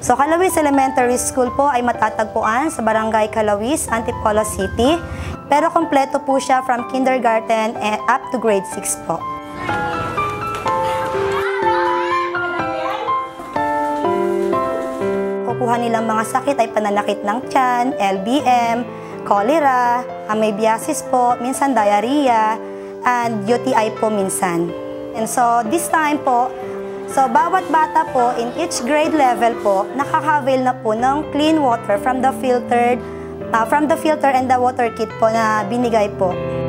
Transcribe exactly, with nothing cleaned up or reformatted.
So, Calawis Elementary School po ay matatagpuan sa Barangay Calawis, Antipolo City. Pero kompleto po siya from kindergarten and up to grade six po. Kukuha nilang mga sakit ay pananakit ng tiyan, L B M, cholera, amoebiasis po, minsan diarrhea, and U T I po minsan. And so, this time po, so bawat bata po, in each grade level po, nakaka-avail na po ng clean water from the filtered, uh, from the filter and the water kit po na binigay po.